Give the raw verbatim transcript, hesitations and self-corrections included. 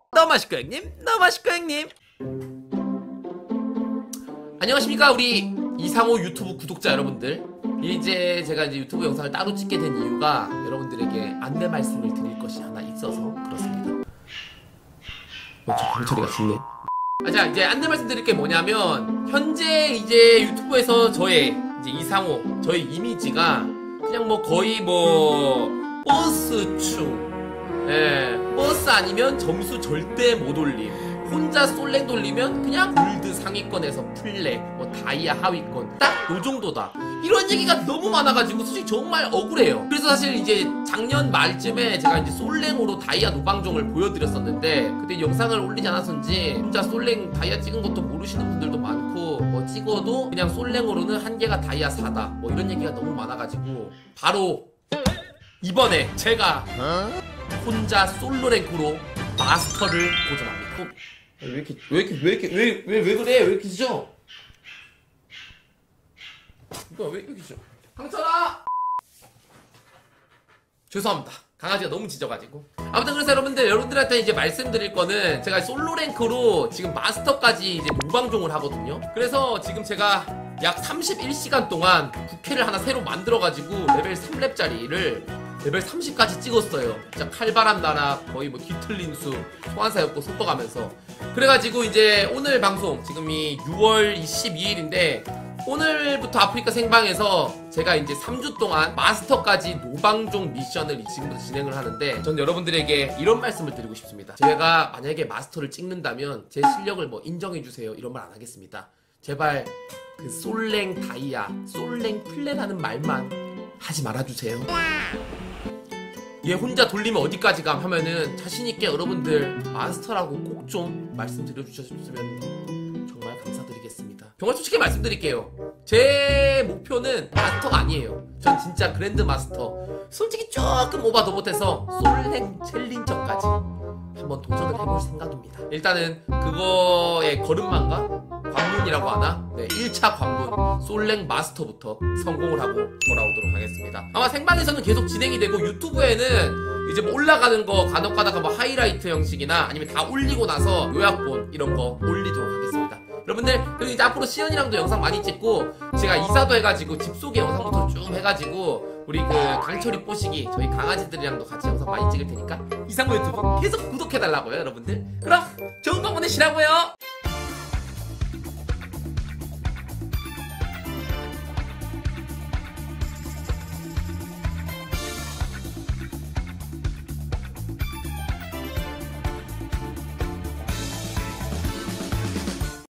너무 맛있고 형님, 너무 맛있고 형님. 안녕하십니까 우리 이상호 유튜브 구독자 여러분들. 이제 제가 이제 유튜브 영상을 따로 찍게 된 이유가 여러분들에게 안내 말씀을 드릴 것이 하나 있어서 그렇습니다. 어, 저 강철이가 죽네. 아, 자, 이제 안내 말씀 드릴 게 뭐냐면 현재 이제 유튜브에서 저의 이제 이상호 저의 이미지가 그냥 뭐 거의 뭐 버스충, 예, 버스 아니면 점수 절대 못 올림, 혼자 솔랭 돌리면 그냥 골드 상위권에서 플레, 뭐 다이아 하위권, 딱 요 정도다. 이런 얘기가 너무 많아가지고 솔직히 정말 억울해요. 그래서 사실 이제 작년 말쯤에 제가 이제 솔랭으로 다이아 노방종을 보여드렸었는데 그때 영상을 올리지 않았었는지 혼자 솔랭 다이아 찍은 것도 모르시는 분들도 많고, 뭐 찍어도 그냥 솔랭으로는 한 개가 다이아 사다, 뭐 이런 얘기가 너무 많아가지고 바로 이번에 제가 혼자 솔로 랭크로 마스터를 도전합니다. 어, 왜 이렇게 왜 이렇게 왜 이렇게 왜 왜 왜 그래? 왜 이렇게 짖어? 이거 왜 이렇게 짖어? 강철아! 죄송합니다. 강아지가 너무 짖어가지고. 아무튼 그래서 여러분들 여러분들한테 이제 말씀드릴 거는 제가 솔로 랭크로 지금 마스터까지 이제 노방종을 하거든요. 그래서 지금 제가 약 삼십일 시간 동안 부캐를 하나 새로 만들어가지고 레벨 삼 렙짜리를 레벨 삼십까지 찍었어요. 진짜 칼바람 나라 거의 뭐 뒤틀린 수 소환사였고 속도가면서. 그래가지고 이제 오늘 방송 지금이 유월 이십이일인데 오늘부터 아프리카 생방에서 제가 이제 삼 주 동안 마스터까지 노방종 미션을 지금부터 진행을 하는데, 전 여러분들에게 이런 말씀을 드리고 싶습니다. 제가 만약에 마스터를 찍는다면 제 실력을 뭐 인정해주세요 이런 말 안 하겠습니다. 제발 그 솔랭 다이아, 솔랭 플레라는 말만 하지 말아주세요. 얘 혼자 돌리면 어디까지 감 하면은 자신있게 여러분들 마스터라고 꼭 좀 말씀드려 주셨으면 정말 감사드리겠습니다. 정말 솔직히 말씀드릴게요. 제 목표는 마스터가 아니에요. 전 진짜 그랜드 마스터, 솔직히 조금 오바도 못해서 솔랭 챌린저까지 한번 도전을 해볼 생각입니다. 일단은 그거의 걸음만가? 관문이라고 하나? 네, 일 차 관문 솔랭 마스터부터 성공을 하고 돌아오도록 하겠습니다. 아마 생방에서는 계속 진행이 되고 유튜브에는 이제 뭐 올라가는 거 간혹 가다가 뭐 하이라이트 형식이나 아니면 다 올리고 나서 요약본 이런 거 올리도록 하겠습니다. 여러분들, 그리고 이제 앞으로 시연이랑도 영상 많이 찍고 제가 이사도 해가지고 집 속의 영상부터 쭉 해가지고 우리 그 강철이 뽀시기 저희 강아지들이랑도 같이 영상 많이 찍을 테니까 이상호 유튜브 계속 구독해달라고요 여러분들. 그럼 좋은 거 보내시라고요.